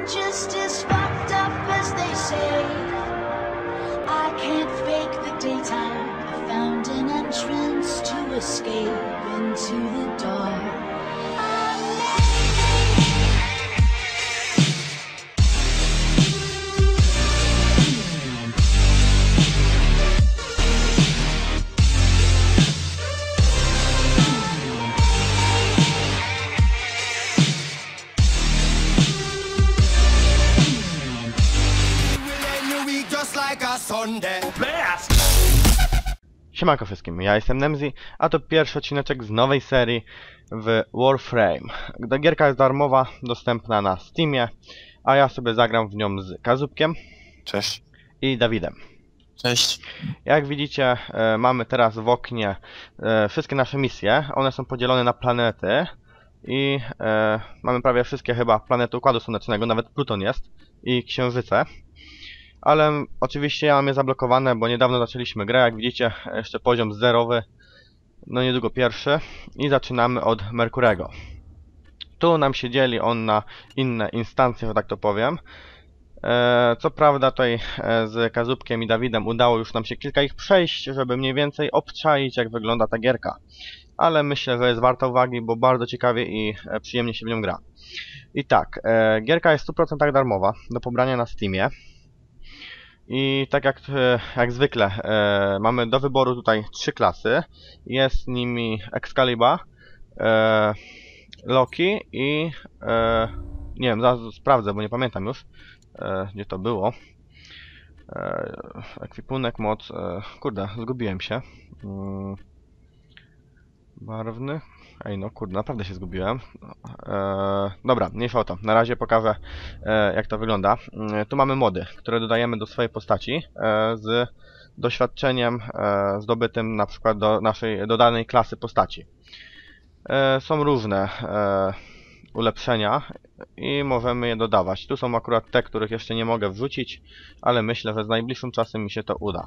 just as fucked up as they say. I can't fake the daytime. I found an entrance to escape into the dark. Siemanko wszystkim, ja jestem Nemzi, a to pierwszy odcineczek z nowej serii w Warframe. Gierka jest darmowa, dostępna na Steamie, a ja sobie zagram w nią z Kazubkiem. Cześć. I Dawidem. Cześć. Jak widzicie, mamy teraz w oknie wszystkie nasze misje. One są podzielone na planety i mamy prawie wszystkie chyba planety Układu Słonecznego, nawet Pluton jest i Księżyce. Ale oczywiście ja mam je zablokowane, bo niedawno zaczęliśmy grę, jak widzicie, jeszcze poziom zerowy, no niedługo pierwszy i zaczynamy od Merkurego. Tu nam się dzieli on na inne instancje, że tak to powiem. Co prawda tutaj z Kazubkiem i Dawidem udało już nam się kilka ich przejść, żeby mniej więcej obczaić, jak wygląda ta gierka. Ale myślę, że jest warta uwagi, bo bardzo ciekawie i przyjemnie się w nią gra. I tak, gierka jest w 100% darmowa, do pobrania na Steamie. I tak jak zwykle mamy do wyboru tutaj 3 klasy. Jest nimi Excalibur, Loki i nie wiem, zaraz sprawdzę, bo nie pamiętam już gdzie to było. Ekwipunek, moc, kurde, zgubiłem się. Barwny. Ej, no kurde, naprawdę się zgubiłem. Dobra, mniejsza o to. Na razie pokażę, jak to wygląda. Tu mamy mody, które dodajemy do swojej postaci z doświadczeniem zdobytym na przykład do danej klasy postaci. Są różne ulepszenia i możemy je dodawać. Tu są akurat te, których jeszcze nie mogę wrzucić, ale myślę, że z najbliższym czasem mi się to uda.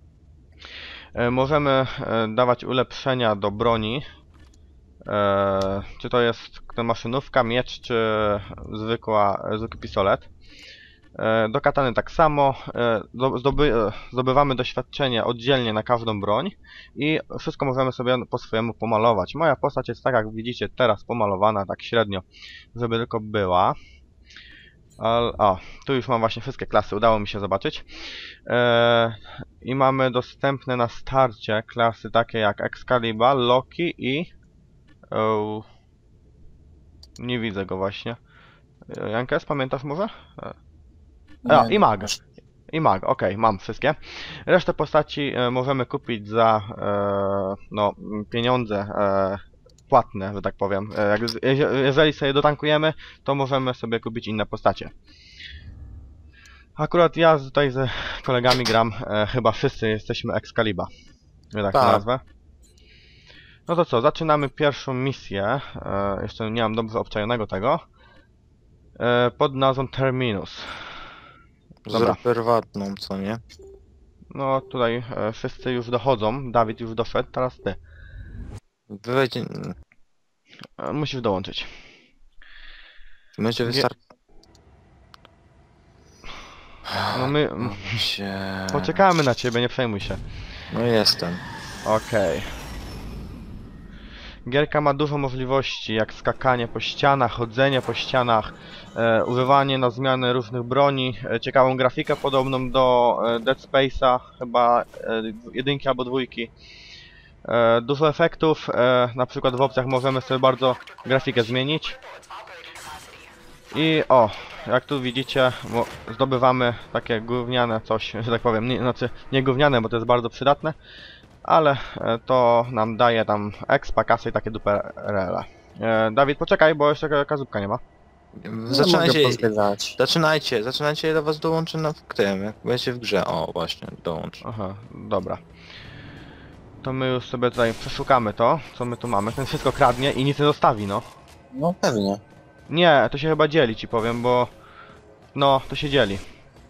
Możemy dawać ulepszenia do broni. Czy to jest maszynówka, miecz, czy zwykły pistolet. Do katany tak samo. Zdobywamy doświadczenie oddzielnie na każdą broń i wszystko możemy sobie po swojemu pomalować. Moja postać jest tak, jak widzicie teraz, pomalowana tak średnio, żeby tylko była. O, tu już mam właśnie wszystkie klasy, udało mi się zobaczyć. I mamy dostępne na starcie klasy takie jak Excalibur, Loki i... nie widzę go właśnie. Jankes, pamiętasz może? I Mag. I Mag, okej, mam wszystkie. Resztę postaci możemy kupić za no, pieniądze płatne, że tak powiem. Jeżeli sobie dotankujemy, to możemy sobie kupić inne postacie. Akurat ja tutaj z kolegami gram, chyba wszyscy jesteśmy Excalibur. Tak to nazwę. No to co, zaczynamy pierwszą misję. Jeszcze nie mam dobrze obczajonego tego. Pod nazwą Terminus. Dobra. Prywatną, co nie? No tutaj wszyscy już dochodzą. Dawid już doszedł, teraz ty. Wyjdź... Musisz dołączyć. Będzie wystarczy. No my... Poczekamy na ciebie, nie przejmuj się. No jestem. Okej. Gierka ma dużo możliwości, jak skakanie po ścianach, chodzenie po ścianach, używanie na zmianę różnych broni, ciekawą grafikę podobną do Dead Space'a, chyba jedynki albo dwójki. Dużo efektów, na przykład w opcjach możemy sobie bardzo grafikę zmienić. I o, jak tu widzicie, zdobywamy takie gówniane coś, że tak powiem, nie gówniane, bo to jest bardzo przydatne. Ale to nam daje tam expa, kasy i takie duperele. Dawid, poczekaj, bo jeszcze Kazubka nie ma. Zaczynajcie, ja do was dołączę w tym, jak będziecie w grze. O, właśnie, dołącz. Aha, dobra. To my już sobie tutaj przeszukamy to, co my tu mamy. Ten wszystko kradnie i nic nie zostawi, no. No pewnie. Nie, to się chyba dzieli, ci powiem, bo... No, to się dzieli.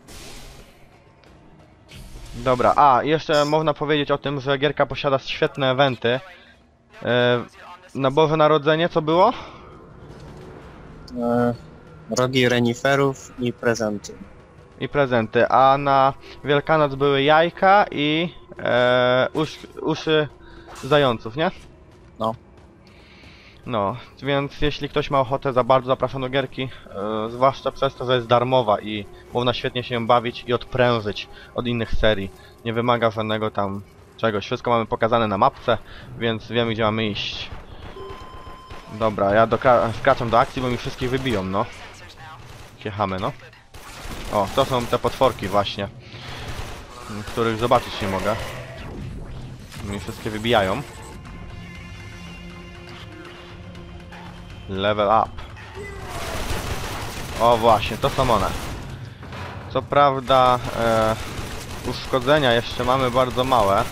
Dobra, a jeszcze można powiedzieć o tym, że gierka posiada świetne eventy. Na Boże Narodzenie co było? Rogi reniferów i prezenty. I prezenty, a na Wielkanoc były jajka i uszy zająców, nie? No. No, więc jeśli ktoś ma ochotę, za bardzo zapraszam do gierki, zwłaszcza przez to, że jest darmowa i można świetnie się ją bawić i odprężyć od innych serii. Nie wymaga żadnego tam czegoś, wszystko mamy pokazane na mapce, więc wiemy, gdzie mamy iść. Dobra, ja wkraczam do akcji, bo mi wszystkich wybiją, no. Kiechamy, no. O, to są te potworki właśnie, których zobaczyć nie mogę. Mi wszystkie wybijają. Level up. O właśnie, to są one. Co prawda uszkodzenia jeszcze mamy bardzo małe.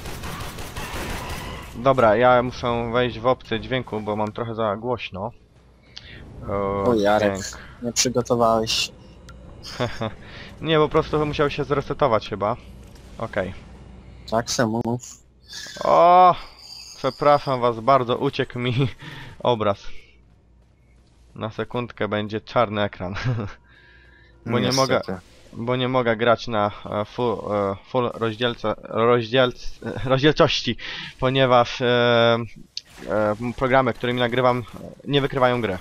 Dobra, ja muszę wejść w opcję dźwięku, bo mam trochę za głośno. O Jarek, Dźwięk. nie przygotowałeś się. Nie, po prostu musiał się zresetować chyba. Okej. Tak se mów. O, przepraszam was bardzo, uciekł mi obraz. Na sekundkę będzie czarny ekran. Niestety. Bo nie mogę grać na full rozdzielczości, ponieważ programy, którymi nagrywam, nie wykrywają gry.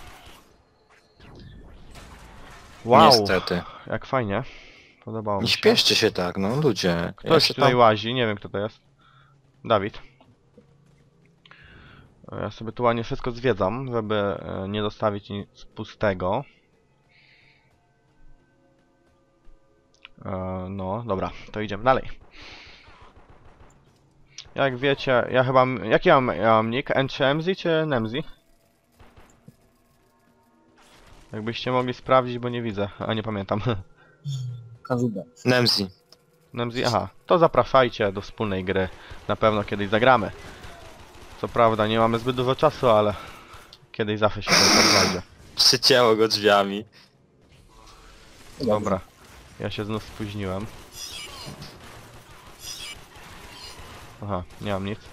Wow, Niestety. jak fajnie. Podobało mi Nie się. śpieszcie się tak, no ludzie. Ktoś się tutaj tam... łazi, nie wiem kto to jest. Dawid. Ja sobie tu ładnie wszystko zwiedzam, żeby nie zostawić nic pustego. No, dobra, to idziemy dalej. Jak wiecie, ja chyba... Jaki ja mam nick? N3MZ czy Nemzi? Jakbyście mogli sprawdzić, bo nie widzę, a nie pamiętam. Kazuga. Nemzi. Nemzi, aha. To zapraszajcie do wspólnej gry. Na pewno kiedyś zagramy. Co prawda nie mamy zbyt dużo czasu, ale kiedyś zawsze się to znajdzie. Przycięło go drzwiami. Dobra. Ja się znów spóźniłem. Aha, nie mam nic.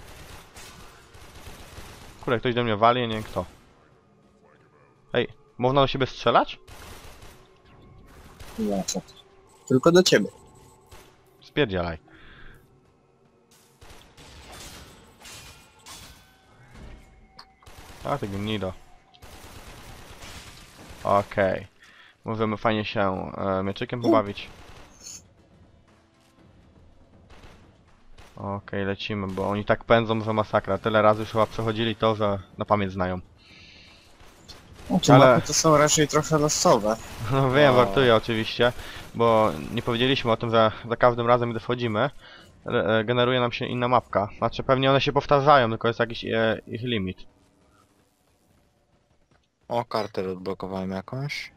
Kurde, ktoś do mnie wali, nie wiem kto. Ej, można do siebie strzelać? Ja co? Tylko do ciebie. Spierdzielaj. A, ty gnido. Okej. Możemy fajnie się mieczykiem pobawić. Okej, lecimy, bo oni tak pędzą, że masakra. Tyle razy już chyba przechodzili to, że na pamięć znają. Te Ale- mapy to są raczej trochę losowe. No wiem, O. żartuję oczywiście, bo nie powiedzieliśmy o tym, że za każdym razem, gdy wchodzimy, generuje nam się inna mapka. Znaczy pewnie one się powtarzają, tylko jest jakiś ich limit. O, kartę odblokowałem jakąś.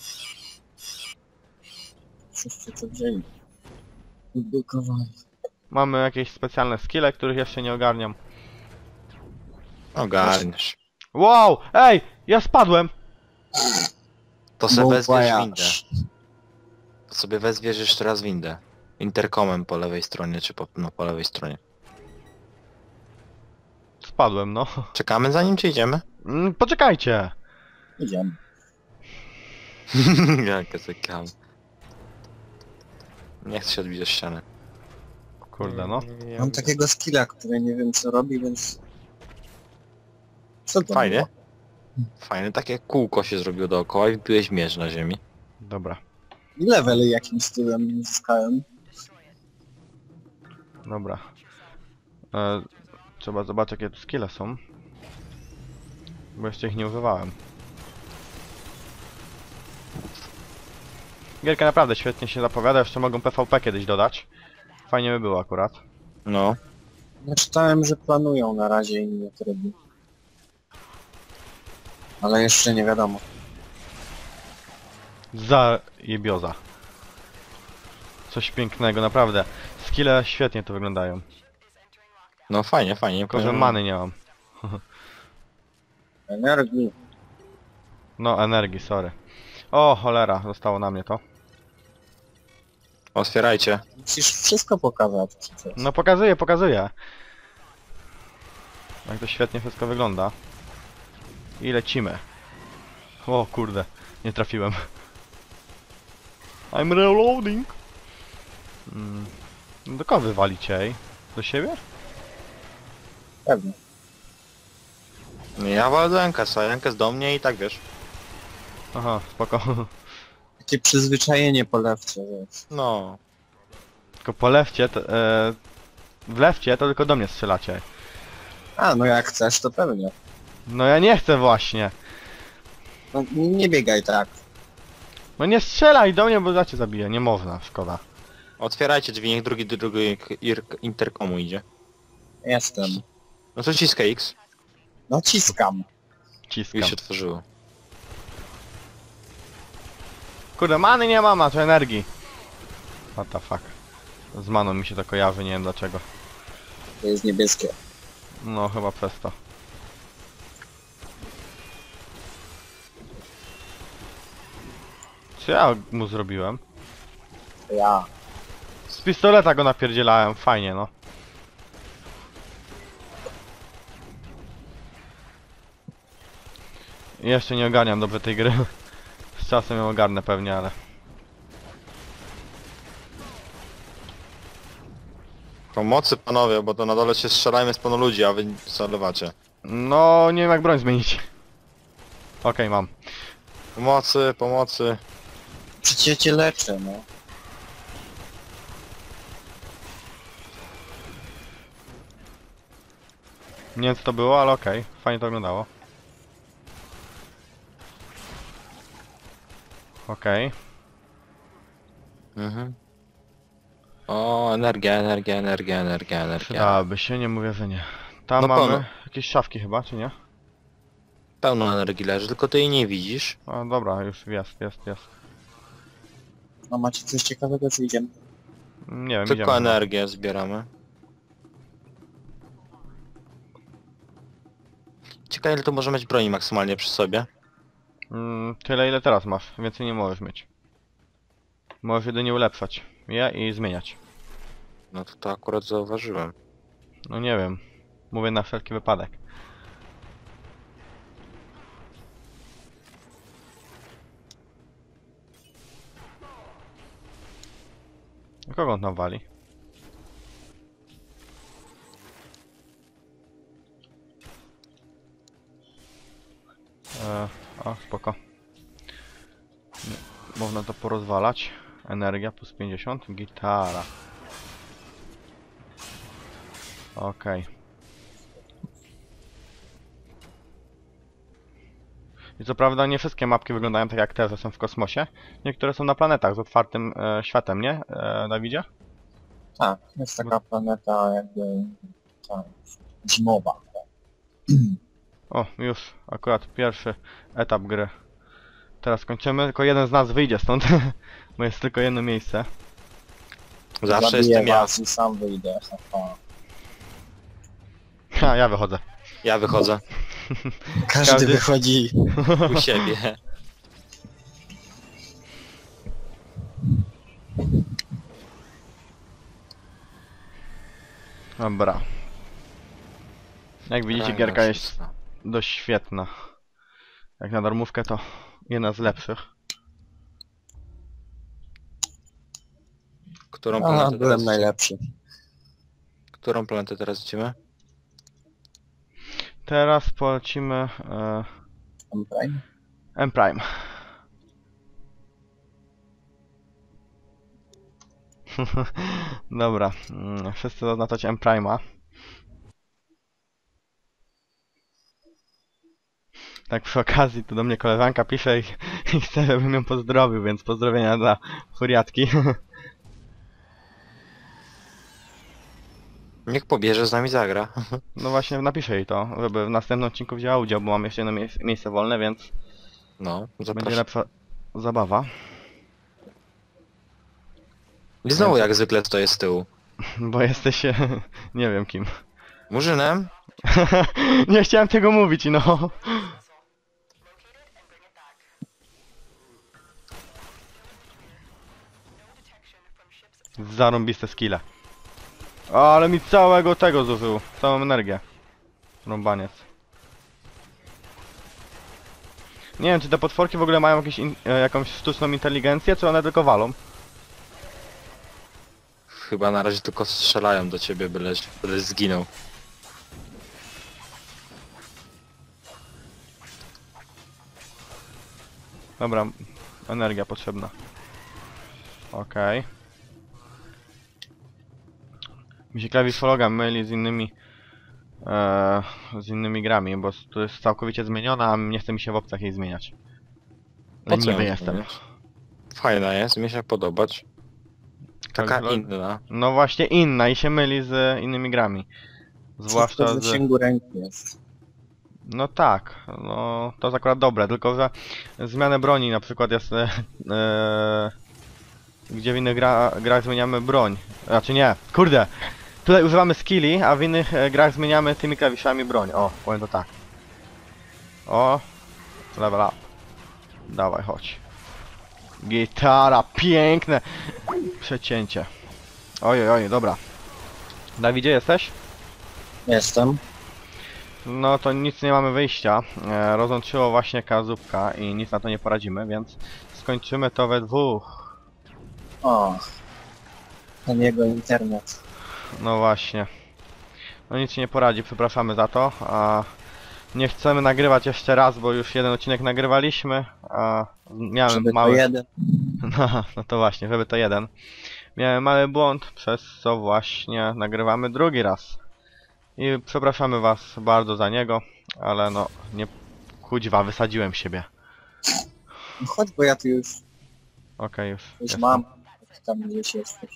Wszyscy to wzięli. Odblokowali. Mamy jakieś specjalne skille, których jeszcze nie ogarniam. Ogarniesz. Wow! Ej! Ja spadłem! To sobie Bon wezwiesz voyage. windę. To sobie wezwiesz jeszcze raz windę. Interkomem po lewej stronie, czy po lewej stronie. Spadłem, no. Czekamy za nim, czy idziemy? Poczekajcie! Idziemy. Jak czekam. Nie chcę się odbić od ściany. Kurde, no. Mam takiego skilla, który nie wiem co robi, więc... Co to Fajnie. było? Fajne, takie kółko się zrobiło dookoła i wbiłeś mierz na ziemi. Dobra, Levely jakim stylem zyskałem. dobra. Trzeba zobaczyć jakie tu skille są. Bo jeszcze ich nie używałem. Gierka naprawdę świetnie się zapowiada, jeszcze mogą PvP kiedyś dodać. Fajnie by było akurat. No. Ja czytałem, że planują na razie inne tryby. Ale jeszcze nie wiadomo. Zajebioza. Coś pięknego, naprawdę. Skille świetnie to wyglądają. No fajnie, fajnie. Tylko, że powiem. many nie mam. Energii. No, energii, sorry. O, cholera, zostało na mnie to. Otwierajcie. Musisz wszystko pokazać przecież. No, pokazuję, pokazuję. Jak to świetnie wszystko wygląda. I lecimy. O, kurde. Nie trafiłem. I'm reloading. Do kogo wywalicie, ej? Do siebie? Pewnie. Ja walę do Enkasa, Enkas do mnie i tak wiesz. Aha, spoko. Takie przyzwyczajenie po lewcie, wiesz. No. Tylko po lewcie, to, w lewcie to tylko do mnie strzelacie. A, no jak chcesz, to pewnie. No ja nie chcę właśnie. No, nie biegaj tak. No nie strzelaj do mnie, bo za cię zabiję. Nie można, szkoda. Otwierajcie drzwi, niech drugi interkomu idzie. Jestem. No to ciskaj X. Naciskam. Ciskam. Już się otworzyło. Kurde, many nie mam, a to energii. What the fuck. Z maną mi się to kojarzy, nie wiem dlaczego. To jest niebieskie. No chyba przez to. Co ja mu zrobiłem? Ja. Z pistoleta go napierdzielałem, fajnie no. Jeszcze nie ogarniam dobrze tej gry. Z czasem ją ogarnę pewnie, ale... Pomocy panowie, bo to na dole się strzelajmy z panu ludzi, a wy zalewacie. No, nie wiem jak broń zmienić. Okej, mam. Pomocy, pomocy. Przecież cię leczę, no. Nie wiem co to było, ale okej. Fajnie to wyglądało. Okej. Mhm. O, energia, energia, energia, energia, energia. Przydałaby się, nie mówię, że nie. Tam No mamy pełno. jakieś szafki chyba, czy nie? Pełno energii leży, tylko ty jej nie widzisz. A dobra, już jest. No macie coś ciekawego, czy idziemy? Nie wiem, Tylko idziemy. energię zbieramy. Ciekawe ile to może mieć broni maksymalnie przy sobie. Tyle ile teraz masz, więcej nie możesz mieć. Możesz jedynie ulepszać je i zmieniać. No to akurat zauważyłem. No nie wiem. Mówię na wszelki wypadek. Kogo on tam wali? O, spoko. Nie, można to porozwalać. Energia plus 50. Gitara. Okej. I co prawda nie wszystkie mapki wyglądają tak jak te, że są w kosmosie. Niektóre są na planetach z otwartym światem, nie, Dawidzie? Tak, jest taka planeta jakby... Tak, zimowa. O, już akurat pierwszy etap gry. Teraz kończymy, tylko jeden z nas wyjdzie stąd, bo jest tylko jedno miejsce. Zawsze Zabiję jestem ja. was i sam wyjdę. Haha. Ha, ja wychodzę. Ja wychodzę. Każdy wychodzi. U siebie. Dobra. Jak widzicie, Ranga gierka jest 300. dość świetna. Jak na darmówkę to jedna z lepszych. Którą Aha, planetę byłem teraz, najlepszy. którą planetę teraz idziemy? Teraz polecimy Prime? M-Prime. Dobra, wszyscy zaznaczać M-Prime'a. Tak przy okazji, to do mnie koleżanka pisze i chce, żebym ją pozdrowił, więc pozdrowienia dla furiatki. Niech pobierze, z nami zagra. No właśnie, napiszę jej to, żeby w następnym odcinku wzięła udział, bo mam jeszcze jedno miejsce wolne, więc No, będzie zapraszam. lepsza zabawa. I znowu jak zwykle stoję z tyłu. Bo jesteś, nie wiem kim. Murzynem? Nie chciałem tego mówić, no. Zarąbiste skille. O, ale mi całego tego zużył. Całą energię. Rąbaniec. Nie wiem, czy te potworki w ogóle mają jakąś sztuczną inteligencję, czy one tylko walą? Chyba na razie tylko strzelają do ciebie, byleś zginął. Dobra, energia potrzebna. Okej. Mi się klawiszologa myli z innymi grami, bo to jest całkowicie zmieniona, a nie chce mi się w opcjach jej zmieniać. Po co Leniwy ją jestem. zmieniać? Fajna jest, mi się podobać. Taka Klawiszolog- inna. No właśnie inna i się myli z innymi grami. Zwłaszcza Wszystko w z... zasięgu ręki jest. No tak, no to jest akurat dobre, tylko że zmianę broni na przykład jest... gdzie w innych grach zmieniamy broń. Znaczy nie, kurde! Tutaj używamy skilli, a w innych grach zmieniamy tymi klawiszami broń. O, powiem to tak. O, level up. Dawaj, chodź. Gitara, piękne! Przecięcie. Oj, dobra. Dawidzie, jesteś? Jestem. No to nic nie mamy wyjścia. Rozłączyło właśnie kazówka i nic na to nie poradzimy, więc skończymy to we dwóch. O. Ten jego internet. No właśnie. No nic się nie poradzi, przepraszamy za to. A nie chcemy nagrywać jeszcze raz, bo już jeden odcinek nagrywaliśmy, a miałem Żeby mały... to jeden. No to właśnie, żeby to jeden. Miałem mały błąd, przez co właśnie nagrywamy drugi raz. I przepraszamy was bardzo za niego, ale no, nie... Kuźwa, wysadziłem siebie. No chodź, bo ja tu już Okej, już. jestem. mam. Jak tam gdzieś jesteś.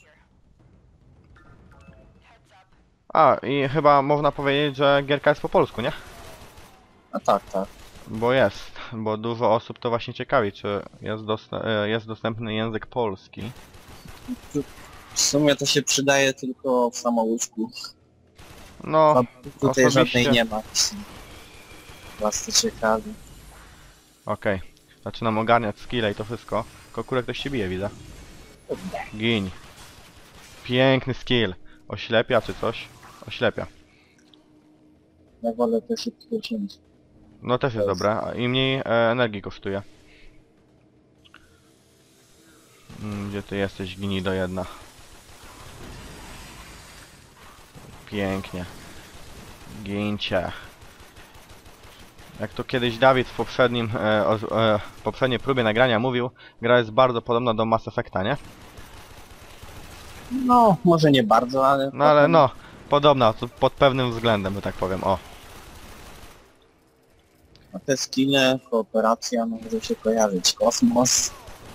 A, i chyba można powiedzieć, że gierka jest po polsku, nie? A tak, tak. Bo dużo osób to właśnie ciekawi, czy jest dostępny język polski. W sumie to się przydaje tylko w samouczku. No, Tutaj osobiście... żadnej nie ma. Was to ciekawi. Okej. Zaczynam ogarniać skille i to wszystko. Kokurek ktoś się bije, widzę. Giń. Piękny skill. Oślepia czy coś? Oślepia. Ja wolę te szybkie cięcie. No też jest dobre. I mniej energii kosztuje. Gdzie ty jesteś, gnido jedna? Pięknie. Gincie. Jak to kiedyś Dawid w poprzedniej próbie nagrania mówił, gra jest bardzo podobna do Mass Effecta, nie? No, może nie bardzo, ale... No ale no, podobna, to pod pewnym względem, że tak powiem, o. A te skille, kooperacja, no może się kojarzyć. Kosmos.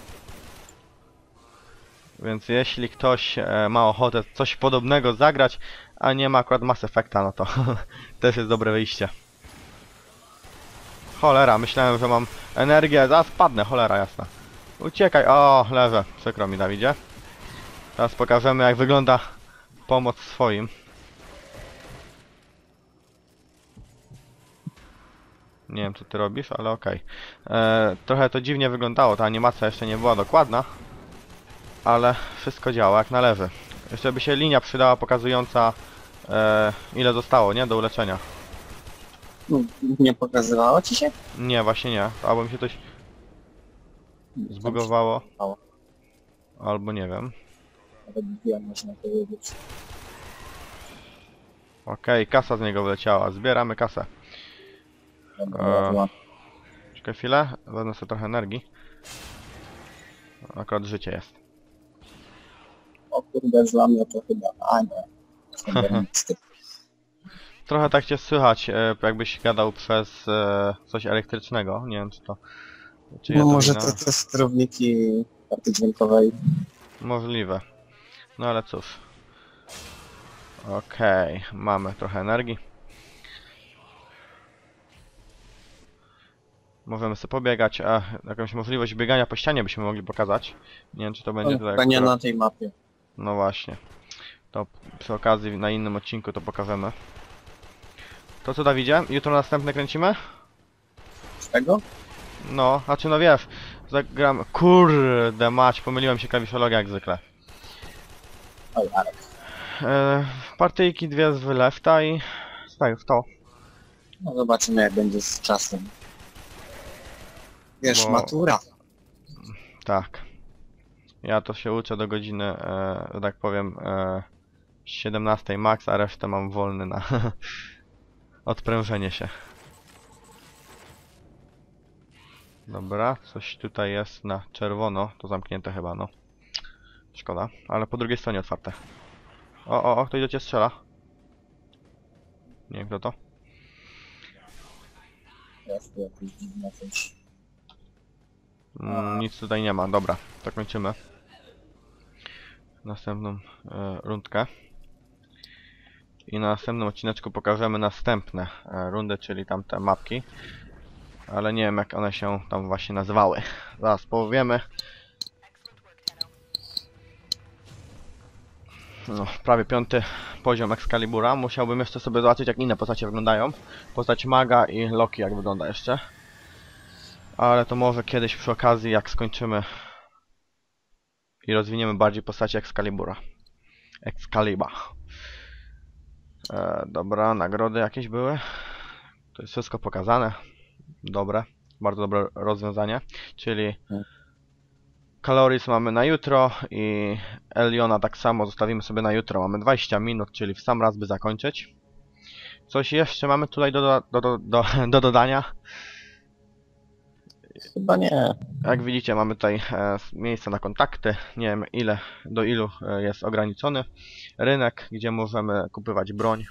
Więc jeśli ktoś ma ochotę coś podobnego zagrać, a nie ma akurat Mass Effecta, no to też jest dobre wyjście. Cholera, myślałem, że mam energię, zaraz padnę, cholera jasna. Uciekaj, o, leżę, przykro mi, Dawidzie. Teraz pokażemy, jak wygląda pomoc swoim. Nie wiem, co ty robisz, ale okej. Trochę to dziwnie wyglądało, ta animacja jeszcze nie była dokładna. Ale wszystko działa jak należy. Jeszcze by się linia przydała pokazująca ile zostało, nie? Do uleczenia. Nie pokazywało ci się? Nie, właśnie nie. Albo mi się coś zbugowało. Albo nie wiem. Nawet wiem, można powiedzieć. Okej, kasa z niego wyleciała. Zbieramy kasę. Dobra, Czekaj chwilę. Wezmę sobie trochę energii. Akurat życie jest. O kurde, dla mnie to chyba... A nie. Trochę tak cię słychać, jakbyś gadał przez coś elektrycznego. Nie wiem, czy to... Czy No ja to może wina? to te sterowniki karty dźwiękowej. Możliwe. No ale cóż. Okej, mamy trochę energii. Możemy sobie pobiegać, a jakąś możliwość biegania po ścianie byśmy mogli pokazać. Nie wiem, czy to będzie tutaj... Chyba nie na tej mapie. No właśnie. To przy okazji na innym odcinku to pokażemy. To co, Dawidzie? Jutro następne kręcimy? Z tego? No, znaczy no wiesz, zagram... Kurde mać, pomyliłem się klawiszologia jak zwykle. Oj, ale. Partyjki dwie z wylewta i... Tak, w to. No zobaczymy jak będzie z czasem. Wiesz, Bo- matura. Tak. Ja to się uczę do godziny, że tak powiem, 17 max, a resztę mam wolny na odprężenie się. Dobra, coś tutaj jest na czerwono, to zamknięte chyba, no. Szkoda, ale po drugiej stronie otwarte. O, ktoś do ciebie strzela. Nie wiem kto to. Jest tu jakieś dziwne coś. Nic tutaj nie ma, dobra, to kończymy. Następną rundkę. I na następnym odcineczku pokażemy następne rundy, czyli tamte mapki. Ale nie wiem jak one się tam właśnie nazywały. Zaraz powiemy. No, prawie 5. poziom Excalibura. Musiałbym jeszcze sobie zobaczyć jak inne postacie wyglądają. Postać Maga i Loki jak wygląda jeszcze. Ale to może kiedyś przy okazji jak skończymy i rozwiniemy bardziej postacie Excalibura. Excalibur. Dobra, nagrody jakieś były. To jest wszystko pokazane. Dobre. Bardzo dobre rozwiązanie. Czyli Caloris mamy na jutro i Eliona tak samo zostawimy sobie na jutro. Mamy 20 minut, czyli w sam raz by zakończyć. Coś jeszcze mamy tutaj do dodania. Chyba nie. Jak widzicie mamy tutaj miejsce na kontakty. Nie wiem do ilu jest ograniczony rynek, gdzie możemy kupować broń.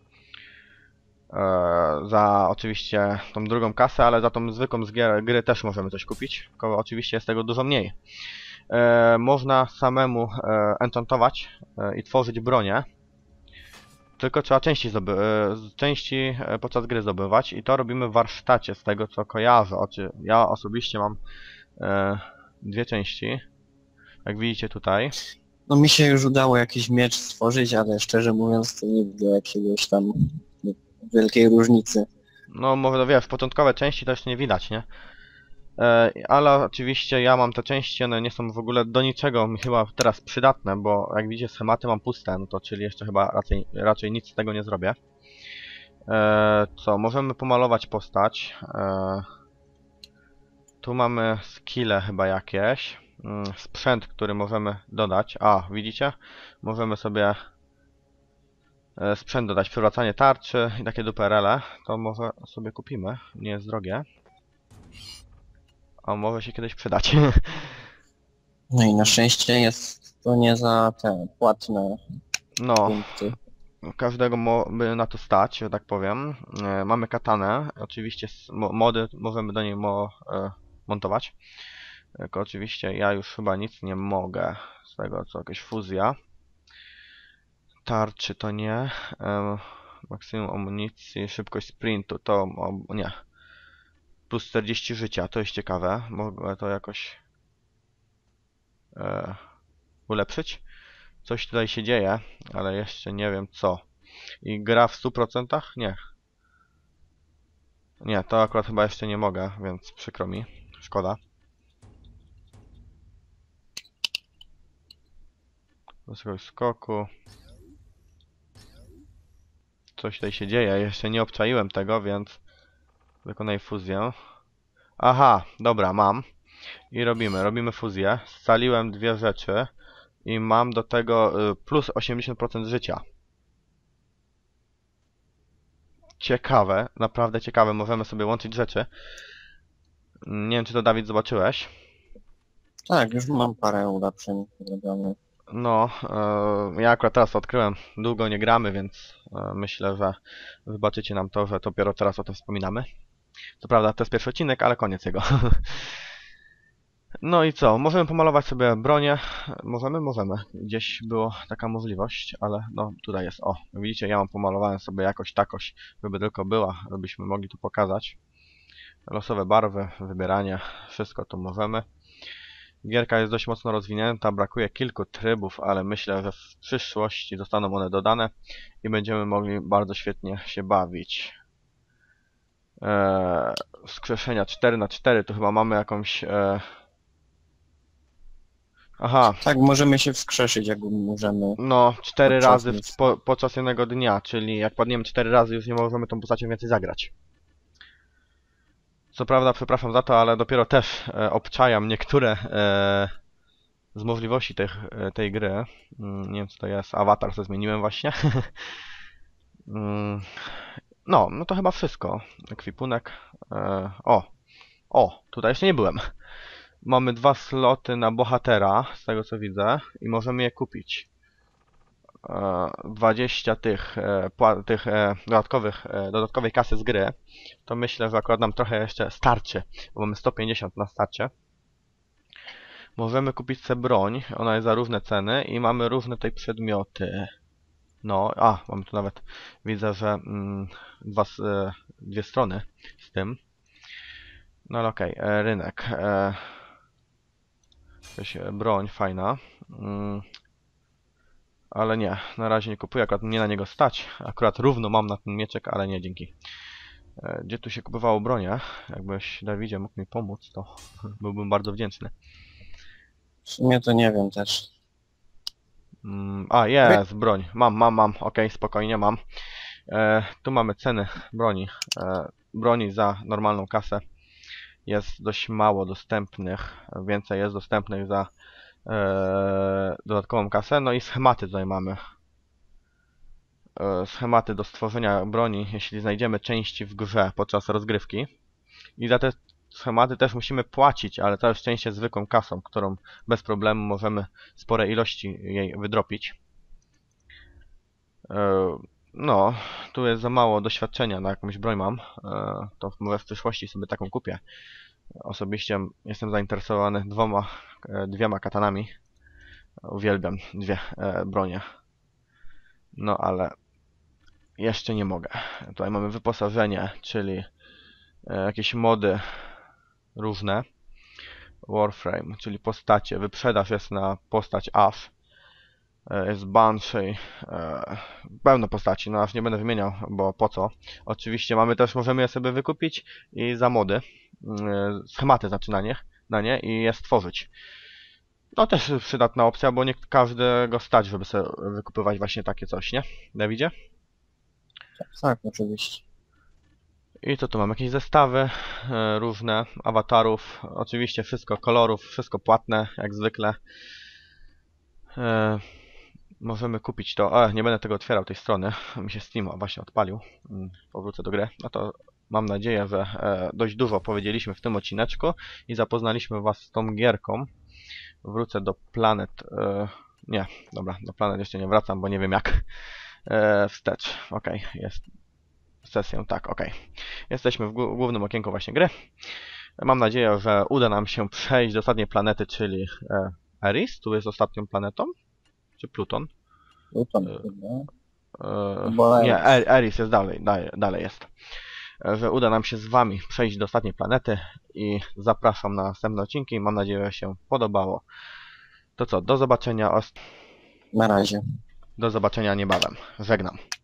Za oczywiście tą drugą kasę, ale za tą zwykłą z gry też możemy coś kupić. Tylko oczywiście jest tego dużo mniej. Można samemu enchantować i tworzyć bronię. Tylko trzeba części podczas gry zdobywać i to robimy w warsztacie z tego co kojarzę. Ja osobiście mam 2 części. Jak widzicie tutaj. No mi się już udało jakiś miecz stworzyć, ale szczerze mówiąc to nie widzę jakiegoś tam wielkiej różnicy. No może wiesz, początkowe części to jeszcze nie widać, nie? Ale oczywiście ja mam te części, one nie są w ogóle do niczego mi chyba teraz przydatne, bo jak widzicie schematy mam puste, no to czyli jeszcze chyba raczej nic z tego nie zrobię. Co, możemy pomalować postać. Tu mamy skille chyba jakieś. Sprzęt, który możemy dodać. A, widzicie? Możemy sobie sprzęt dodać, przywracanie tarczy i takie duperele. To może sobie kupimy, nie jest drogie. A może się kiedyś przydać. No i na szczęście jest to nie za te płatne No, punkty. każdego by na to stać, że tak powiem. Mamy katanę, oczywiście mody możemy do niej montować. Tylko oczywiście ja już chyba nic nie mogę z tego co jakaś fuzja. Tarczy to nie. Maksimum amunicji, szybkość sprintu to nie. Plus 40 życia, to jest ciekawe. Mogę to jakoś ulepszyć. Coś tutaj się dzieje, ale jeszcze nie wiem co. I gra w 100%? Nie. Nie, to akurat chyba jeszcze nie mogę, więc przykro mi. Szkoda. Wysokość skoku. Coś tutaj się dzieje, jeszcze nie obczaiłem tego, więc wykonaj fuzję. Aha, dobra, mam. I robimy fuzję. Scaliłem 2 rzeczy i mam do tego plus 80% życia. Ciekawe, naprawdę ciekawe, możemy sobie łączyć rzeczy. Nie wiem czy to Dawid zobaczyłeś. Tak, już mam parę ulepszeń zrobionych. No, ja akurat teraz to odkryłem, długo nie gramy, więc myślę, że wybaczycie nam to, że dopiero teraz o tym wspominamy. Co prawda to jest pierwszy odcinek, ale koniec jego. No i co, możemy pomalować sobie bronię, możemy. Gdzieś była taka możliwość, ale no tutaj jest, o, widzicie, ja mam pomalowałem sobie jakoś takoś, żeby tylko była, żebyśmy mogli tu pokazać. Losowe barwy, wybieranie, wszystko tu możemy. Gierka jest dość mocno rozwinięta, brakuje kilku trybów, ale myślę, że w przyszłości zostaną one dodane i będziemy mogli bardzo świetnie się bawić. Wskrzeszenia 4×4, tu chyba mamy jakąś... Aha, Tak, możemy się wskrzeszyć, jak możemy. no 4 Podczas razy misji. podczas jednego dnia, czyli jak padniemy 4 razy już nie możemy tą postacią więcej zagrać. Co prawda, przepraszam za to, ale dopiero też obczajam niektóre z możliwości tej gry. Nie wiem, co to jest. Awatar sobie zmieniłem właśnie. No to chyba wszystko. Ekwipunek. Tutaj jeszcze nie byłem. Mamy 2 sloty na bohatera, z tego co widzę, i możemy je kupić. 20 dodatkowej kasy z gry. To myślę, że akurat nam trochę jeszcze starczy, bo mamy 150 na starcie. Możemy kupić sobie broń, ona jest za różne ceny i mamy różne tutaj przedmioty. Mamy tu nawet, widzę, że dwie strony z tym. No ale okej, rynek. Jakaś broń fajna. Ale nie, na razie nie kupuję, akurat mnie na niego stać. Akurat równo mam na ten mieczek, ale nie, dzięki. Gdzie tu się kupowało bronię? Jakbyś, Dawidzie, mógł mi pomóc, to byłbym bardzo wdzięczny. W sumie to nie wiem też. Jest, broń. Mam. Okej, spokojnie, mam. Tu mamy ceny broni. Broni za normalną kasę jest dość mało dostępnych. Więcej jest dostępnych za dodatkową kasę. No i schematy tutaj mamy. Schematy do stworzenia broni, jeśli znajdziemy części w grze podczas rozgrywki. I za te schematy też musimy płacić, ale to jest częściej zwykłą kasą, którą bez problemu możemy spore ilości jej wydropić. No, tu jest za mało doświadczenia na jakąś broń mam. To może w przyszłości sobie taką kupię. Osobiście jestem zainteresowany dwiema katanami. Uwielbiam dwie bronie. No ale jeszcze nie mogę. Tutaj mamy wyposażenie, czyli jakieś mody różne. Warframe, czyli postacie. Wyprzedaż jest na postać AF. Jest Banshee. Pełno postaci, no aż nie będę wymieniał, bo po co. Oczywiście możemy je sobie wykupić i za mody. Schematy znaczy na nie i je stworzyć. No też przydatna opcja, bo nie każdego stać, żeby sobie wykupywać właśnie takie coś, nie? Dawidzie? Tak, oczywiście. I co tu mam? Jakieś zestawy różne, awatarów, oczywiście wszystko kolorów, wszystko płatne, jak zwykle. Możemy kupić to. Nie będę tego otwierał, tej strony. Mi się Steam właśnie odpalił. Powrócę do gry. No to mam nadzieję, że dość dużo powiedzieliśmy w tym odcineczku i zapoznaliśmy Was z tą gierką. Wrócę do Planet. Nie, dobra, do Planet jeszcze nie wracam, bo nie wiem jak. Wstecz. Okej, jest sesją, tak, okej. Jesteśmy w głównym okienku właśnie gry. Mam nadzieję, że uda nam się przejść do ostatniej planety, czyli Eris. Tu jest ostatnią planetą. Czy Pluton? Pluton chyba. Nie, Eris jest dalej jest. Że uda nam się z Wami przejść do ostatniej planety i zapraszam na następne odcinki. Mam nadzieję, że się podobało. To co, do zobaczenia. Na razie. Do zobaczenia niebawem. Żegnam.